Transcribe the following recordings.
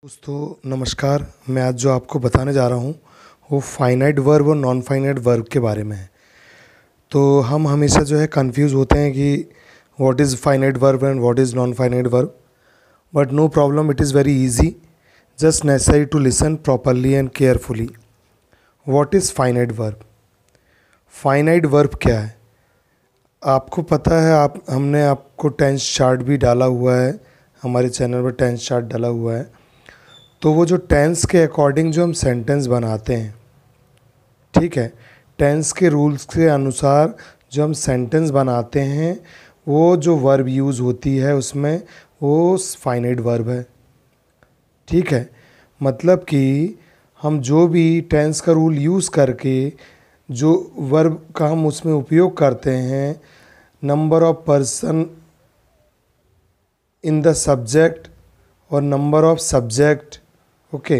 दोस्तों नमस्कार। मैं आज जो आपको बताने जा रहा हूँ वो फाइनाइट वर्ब और नॉन फाइनाइट वर्ब के बारे में है। तो हम हमेशा जो है कंफ्यूज होते हैं कि what is finite verb and what is non finite verb, but no problem, it is very easy, just necessary to listen properly and carefully. What is finite verb? Finite verb क्या है आपको पता है? हमने आपको टेंस चार्ट भी डाला हुआ है, हमारे चैनल पर टेंस चार्ट डाला हुआ है। तो वो जो टेंस के अकॉर्डिंग जो हम सेंटेंस बनाते हैं, ठीक है, टेंस के रूल्स के अनुसार जो हम सेंटेंस बनाते हैं, वो जो वर्ब यूज़ होती है उसमें वो फाइनाइट वर्ब है। ठीक है, मतलब कि हम जो भी टेंस का रूल यूज़ करके जो वर्ब का हम उसमें उपयोग करते हैं, number of person in the subject और number of subject, okay,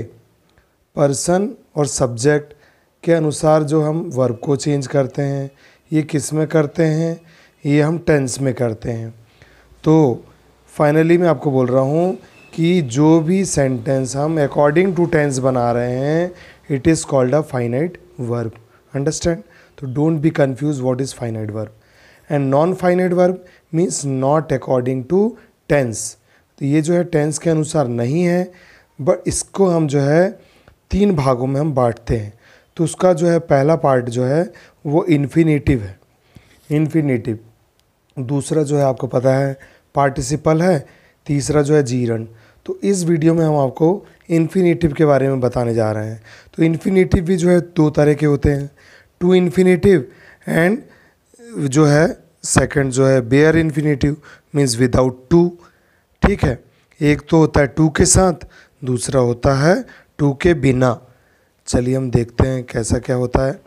person और सब्जेक्ट के अनुसार जो हम वर्ब को चेंज करते हैं, ये किस में करते हैं? ये हम टेंस में करते हैं। तो फाइनली मैं आपको बोल रहा हूँ कि जो भी सेंटेंस हम अकॉर्डिंग टू टेंस बना रहे हैं, it is called a finite verb. Understand? तो don't be confuse what is finite verb. And non finite verb means not according to tense. तो ये जो है टेंस के अनुसार नहीं है, बट इसको हम जो है 3 भागों में हम बांटते हैं। तो उसका जो है पहला पार्ट जो है वो इन्फिनेटिव है, इन्फिनेटिव। दूसरा जो है आपको पता है पार्टिसिपल है, तीसरा जो है जीरंड। तो इस वीडियो में हम आपको इन्फिनेटिव के बारे में बताने जा रहे हैं। तो इन्फिनेटिव भी जो है 2 तरह के होते हैं, टू इन्फिनेटिव एंड जो है सेकंड जो है bare infinitive, means without to. ठीक है, एक तो होता है टू के साथ, दूसरा होता है टू के बिना। चलिए हम देखते हैं कैसा क्या होता है।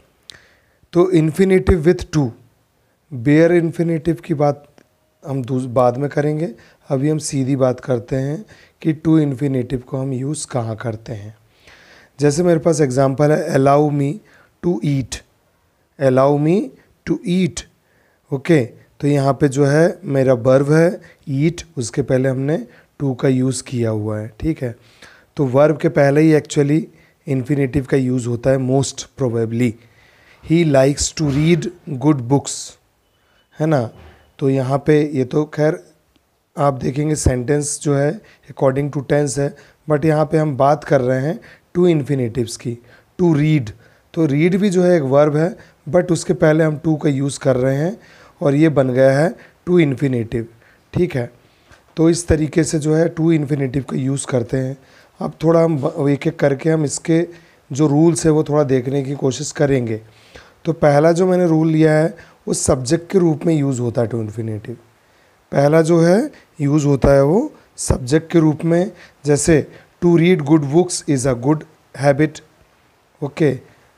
तो infinitive with to, bare infinitive की बात हम बाद में करेंगे। अभी हम सीधी बात करते हैं कि टू इन्फिनेटिव को हम यूज़ कहाँ करते हैं। जैसे मेरे पास एग्जांपल है, allow me to eat, allow me to eat. Okay, तो यहाँ पे जो है मेरा वर्ब है ईट, उसके पहले हमने टू का यूज़ किया हुआ है। ठीक है, तो वर्ब के पहले ही एक्चुअली इन्फिनेटिव का यूज़ होता है most probably. He likes to read good books, है ना। तो यहाँ पे ये तो खैर आप देखेंगे सेंटेंस जो है अकॉर्डिंग टू टेंस है, बट यहाँ पे हम बात कर रहे हैं टू इन्फिनेटिव्स की। टू रीड, तो रीड भी जो है एक वर्ब है, बट उसके पहले हम टू का यूज़ कर रहे हैं और ये बन गया है टू इन्फिनेटिव। ठीक है, तो इस तरीके से जो है टू इन्फिनेटिव का यूज़ करते हैं। अब थोड़ा हम एक एक करके हम इसके जो रूल्स है वो थोड़ा देखने की कोशिश करेंगे। तो पहला जो मैंने रूल लिया है वो सब्जेक्ट के रूप में यूज़ होता है टू इन्फिनेटिव। पहला जो है यूज़ होता है वो सब्जेक्ट के रूप में। जैसे to read good books is a good habit. Okay,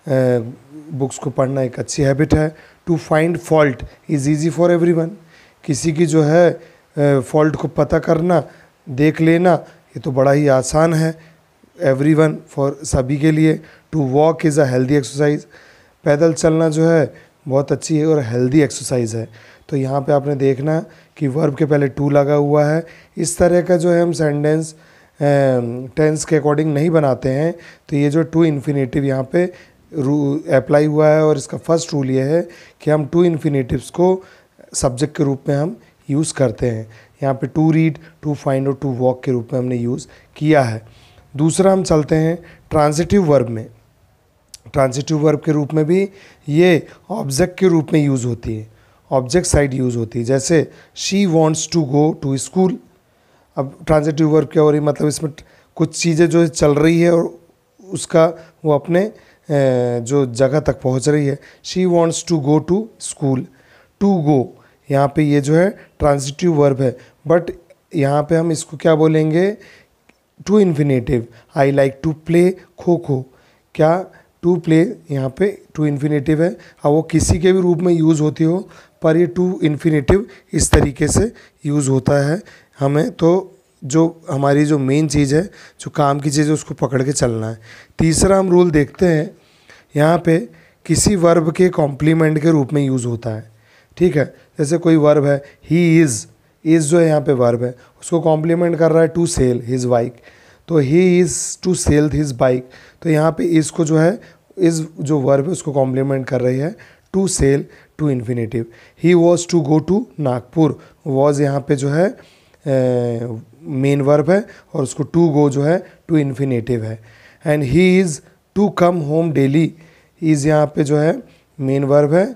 books को पढ़ना एक अच्छी हैबिट है। To find fault is easy for everyone, किसी की जो है फॉल्ट को पता करना, देख लेना, ये तो बड़ा ही आसान है, एवरीवन, फॉर सभी के लिए। To walk is a healthy exercise, पैदल चलना जो है बहुत अच्छी है और हेल्दी एक्सरसाइज है। तो यहाँ पे आपने देखना कि वर्ब के पहले टू लगा हुआ है। इस तरह का जो है हम सेंटेंस टेंस के अकॉर्डिंग नहीं बनाते हैं। तो ये जो टू इन्फिनेटिव यहाँ पे अप्लाई हुआ है, और इसका फर्स्ट रूल ये है कि हम टू इन्फिनेटिव्स को सब्जेक्ट के रूप में हम यूज़ करते हैं। यहाँ पे टू रीड, टू फाइंड और टू वॉक के रूप में हमने यूज़ किया है। दूसरा हम चलते हैं ट्रांजिटिव वर्ब में। ट्रांजिटिव वर्ब के रूप में भी ये ऑब्जेक्ट के रूप में यूज़ होती है, ऑब्जेक्ट साइड यूज़ होती है। जैसे she wants to go to school. अब ट्रांजिटिव वर्ब क्या हो रही, मतलब इसमें कुछ चीज़ें जो चल रही है और उसका वो अपने जो जगह तक पहुंच रही है। She wants to go to school, to go यहाँ पे ये जो है ट्रांजिटिव वर्ब है, बट यहाँ पे हम इसको क्या बोलेंगे, to infinitive. I like to play kho kho, क्या टू प्ले यहाँ पे टू इन्फिनेटिव है। अब वो किसी के भी रूप में यूज़ होती हो, पर ये टू इन्फिनेटिव इस तरीके से यूज़ होता है। हमें तो जो हमारी जो मेन चीज़ है, जो काम की चीज़ है, उसको पकड़ के चलना है। तीसरा हम रूल देखते हैं, यहाँ पे किसी वर्ब के कॉम्प्लीमेंट के रूप में यूज़ होता है। ठीक है, जैसे कोई वर्ब है ही इज़, इज़ जो है यहाँ पे वर्ब है, उसको कॉम्प्लीमेंट कर रहा है टू सेल हिज बाइक। तो he is to sell his bike, तो यहाँ पे इज़ को जो है, इज़ जो वर्ब है उसको कॉम्प्लीमेंट कर रही है to sell to infinitive. He was to go to Nagpur, was यहाँ पे जो है मेन वर्ब है और उसको टू गो जो है टू इन्फिनेटिव है। And he is to come home daily, is यहाँ पे जो है मेन वर्ब है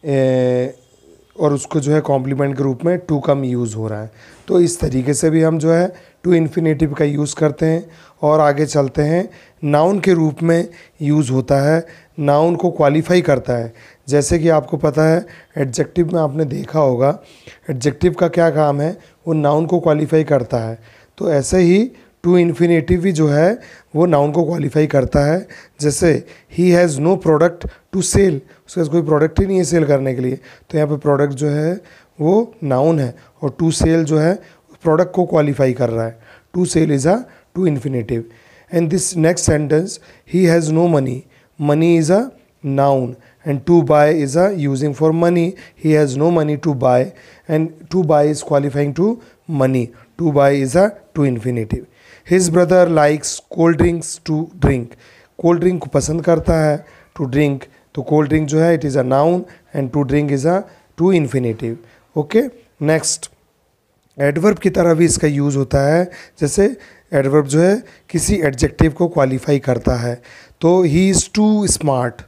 और उसको जो है कॉम्प्लीमेंट के रूप में टू कम यूज़ हो रहा है। तो इस तरीके से भी हम जो है टू इन्फिनेटिव का यूज़ करते हैं। और आगे चलते हैं, नाउन के रूप में यूज़ होता है, नाउन को क्वालिफाई करता है। जैसे कि आपको पता है एडजेक्टिव में आपने देखा होगा, एडजेक्टिव का क्या काम है, वो नाउन को क्वालिफाई करता है। तो ऐसे ही टू इन्फिनेटिव भी जो है वो नाउन को क्वालिफाई करता है। जैसे he has no product to sell, उसके पास कोई प्रोडक्ट ही नहीं है सेल करने के लिए, तो यहाँ पे प्रोडक्ट जो है वो नाउन है और टू सेल जो है प्रोडक्ट को क्वालिफाई कर रहा है। To sell is a to infinitive. And this next sentence, he has no money, money is a noun and to buy is a using for money. He has no money to buy and to buy is qualifying to money. To buy is a to infinitive. His brother likes cold drinks to drink. Cold drink को पसंद करता है, to drink, तो cold drink जो है it is a noun and to drink is a to infinitive. Okay, next adverb की तरह भी इसका यूज़ होता है। जैसे एडवर्ब जो है किसी एडजेक्टिव को क्वालिफाई करता है, तो he is too smart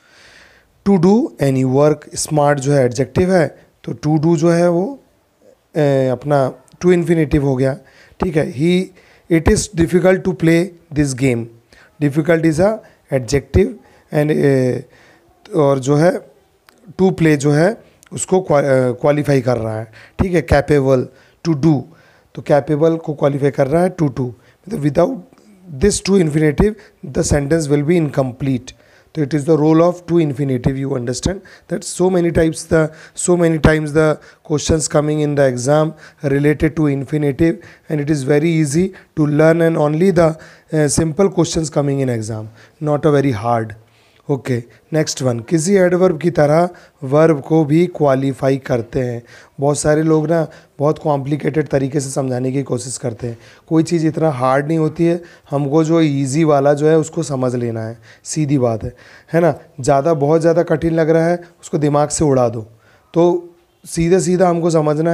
to do any work. Smart जो है एडजेक्टिव है, तो टू डू जो है वो अपना टू इन्फिनेटिव हो गया। ठीक है, he it is difficult to play this game, difficult is a adjective and और जो है टू प्ले जो है उसको क्वालिफाई कर रहा है। ठीक है, कैपेबल टू डू, तो कैपेबल को क्वालिफाई कर रहा है टू टू, मतलब without this to infinitive the sentence will be incomplete. So it is the role of to infinitive. You understand that so many times the questions coming in the exam related to infinitive, and it is very easy to learn, and only the simple questions coming in exam, not a very hard. Okay, next one, किसी adverb की तरह verb को भी qualify करते हैं। बहुत सारे लोग ना बहुत कॉम्प्लिकेटेड तरीके से समझाने की कोशिश करते हैं। कोई चीज़ इतना हार्ड नहीं होती है, हमको जो इजी वाला जो है उसको समझ लेना है, सीधी बात है ना। बहुत ज़्यादा कठिन लग रहा है उसको दिमाग से उड़ा दो, तो सीधे सीधा हमको समझना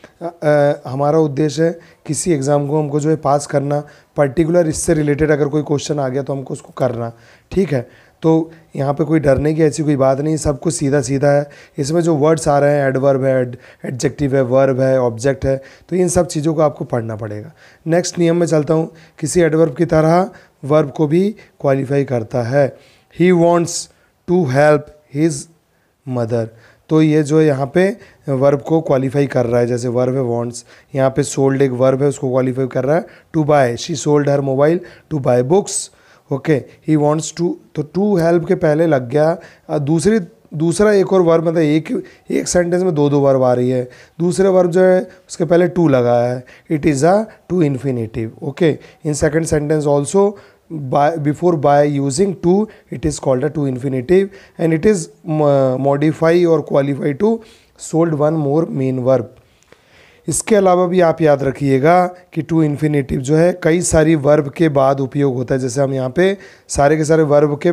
है। हमारा उद्देश्य है किसी एग्ज़ाम को हमको जो है पास करना, पर्टिकुलर इससे रिलेटेड अगर कोई क्वेश्चन आ गया तो हमको उसको करना। ठीक है, तो यहाँ पे कोई डरने की ऐसी कोई बात नहीं, सब कुछ सीधा सीधा है। इसमें जो वर्ड्स आ रहे हैं, एडवर्ब है, एडजेक्टिव है, वर्ब है, ऑब्जेक्ट है, तो इन सब चीज़ों को आपको पढ़ना पड़ेगा। नेक्स्ट नियम में चलता हूँ, किसी एडवर्ब की तरह वर्ब को भी क्वालिफाई करता है। He wants to help his mother, तो ये जो यहाँ पे वर्ब को क्वालिफाई कर रहा है। जैसे वर्ब है वॉन्ट्स, यहाँ पे सोल्ड एक वर्ब है उसको क्वालिफाई कर रहा है to buy. She sold her mobile to buy books. Okay, he wants to, तो टू हेल्प के पहले लग गया दूसरा एक और वर्ब, मतलब एक सेंटेंस में दो वर्ब आ रही है। दूसरे वर्ब जो है उसके पहले टू लगा है, it is a to infinitive. Okay, in second sentence also before by using to it is called a to infinitive, and it is modify or qualify to sold one more main verb. इसके अलावा भी आप याद रखिएगा कि to infinitive जो है कई सारी वर्ब के बाद उपयोग होता है। जैसे हम यहाँ पे सारे के सारे वर्ब के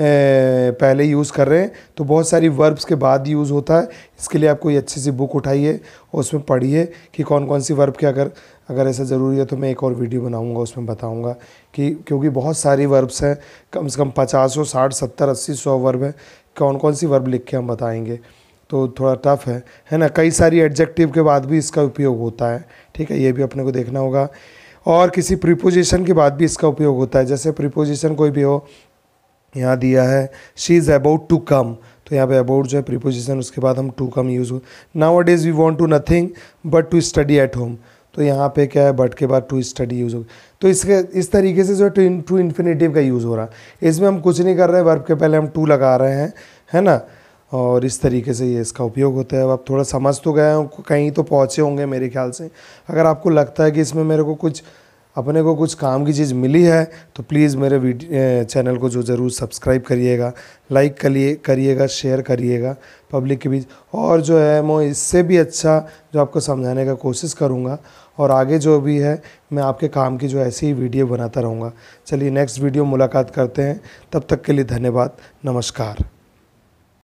पहले यूज़ कर रहे हैं, तो बहुत सारी वर्ब्स के बाद यूज़ होता है। इसके लिए आप कोई अच्छी सी बुक उठाइए और उसमें पढ़िए कि कौन कौन सी वर्ब के अगर ऐसा ज़रूरी है तो मैं एक और वीडियो बनाऊंगा, उसमें बताऊंगा कि क्योंकि बहुत सारी वर्ब्स हैं, कम से कम 50, 60, 70, 80, 100 वर्ब है, कौन कौन सी वर्ब लिख के हम बताएंगे, तो थोड़ा टफ है ना। कई सारी एडजेक्टिव के बाद भी इसका उपयोग होता है। ठीक है, ये भी अपने को देखना होगा। और किसी प्रीपोजिशन के बाद भी इसका उपयोग होता है। जैसे प्रीपोजिशन कोई भी हो, यहाँ दिया है she is about to come, तो यहाँ पे अबाउट जो है प्रीपोजिशन, उसके बाद हम टू कम यूज़ हो। Nowadays we want to nothing but to study at home, तो यहाँ पे क्या है, बट के बाद टू स्टडी यूज़ हो। तो इस तरीके से जो है टू इन्फिनेटिव का यूज़ हो रहा है। इसमें हम कुछ नहीं कर रहे हैं, वर्ब के पहले हम टू लगा रहे हैं, है ना। और इस तरीके से ये इसका उपयोग होता है। अब आप थोड़ा समझ तो गए हो, कहीं तो पहुँचे होंगे मेरे ख्याल से। अगर आपको लगता है कि इसमें मेरे को कुछ अपने को कुछ काम की चीज़ मिली है तो प्लीज़ मेरे चैनल को जो ज़रूर सब्सक्राइब करिएगा, लाइक करिएगा, शेयर करिएगा पब्लिक के बीच। और जो है मैं इससे भी अच्छा जो आपको समझाने का कोशिश करूँगा, और आगे जो भी है मैं आपके काम की जो ऐसी ही वीडियो बनाता रहूँगा। चलिए नेक्स्ट वीडियो मुलाकात करते हैं, तब तक के लिए धन्यवाद, नमस्कार।